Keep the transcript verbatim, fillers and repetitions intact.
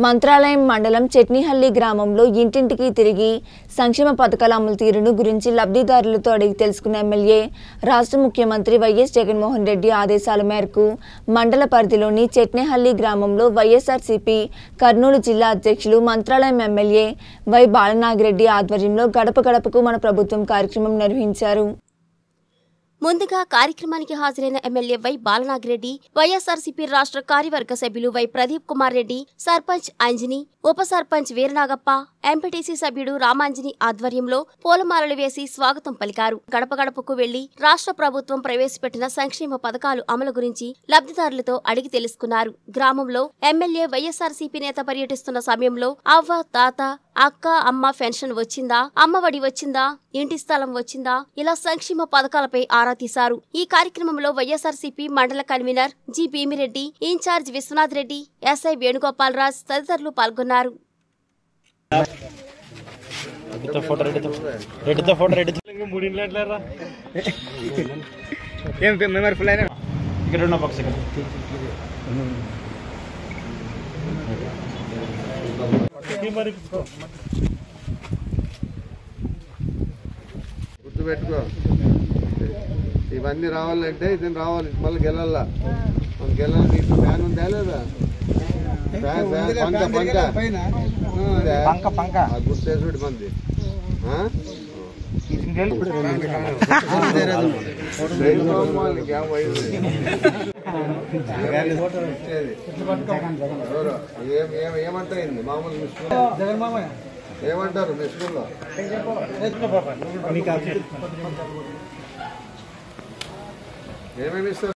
మంత్రాలయం మండలం చెట్నిహల్లి గ్రామంలో ఇంటింటికి తిరిగి సంక్షేమ పథకాల అమలు తీరును గురించి లబ్ధిదారులతో అడిగి తెలుసుకున్న ఎమ్మెల్యే రాష్ట్ర ముఖ్యమంత్రి వైఎస్ జగన్మోహన్ రెడ్డి ఆదేశాల మేరకు మండల పరిధిలోని చెట్నిహల్లి గ్రామంలో వైఎస్ఆర్సీపీ కర్నూలు జిల్లా అధ్యక్షులు మంత్రాలయం ఎమ్మెల్యే వై బాలనాగిరెడ్డి ఆధ్వర్యంలో గడప గడపకు మన ప్రభుత్వం కార్యక్రమం నిర్వహించారు। ముందుగా కార్యక్రమానికి హాజరైన ఎమ్మెల్యే వై బాలనాగిరెడ్డి, వైఎస్ఆర్సీపీ రాష్ట్ర కార్యవర్గ సభ్యులు వై ప్రదీప్ కుమార్ రెడ్డి, సర్పంచ్ అంజని, ఉప సర్పంచ్ వీరనాగప్ప, ఎంపీటీసీ సభ్యుడు రామాంజని ఆధ్వర్యంలో పూలమాలలు వేసి స్వాగతం పలికారు। గడప గడపకు వెళ్లి రాష్ట్ర ప్రభుత్వం ప్రవేశపెట్టిన సంక్షేమ పథకాలు అమలు గురించి లబ్ధిదారులతో అడిగి తెలుసుకున్నారు। గ్రామంలో ఎమ్మెల్యే వైఎస్ఆర్సీపీ నేత పర్యటిస్తున్న సమయంలో అవ్వ, తాత, అక్క, అమ్మ పెన్షన్ వచ్చిందా, అమ్మఒడి వచ్చిందా, ఇంటి స్థలం వచ్చిందా, ఇలా సంక్షేమ పథకాలపై ఆరా తీశారు। ఈ కార్యక్రమంలో వైఎస్ఆర్సీపీ మండల convener G Bhimireddy, incharge Vishwanath Reddy, SI Venugopal Raj తదితరులు పాల్గొన్నారు। గుర్తుపెట్టుకో, ఇవన్నీ రావాలంటే ఇది రావాలి, మళ్ళీ గెలల్లా మనం గెలాలి। నీకు ఫ్యాన్ ఉందా లేదా? పంక పంక గుర్తేసుడు మంది ఏమంటారు మామూలు మీ స్కూల్లో ఏమంటారు? మీ స్కూల్లో ఏమేమి ఇస్తారు?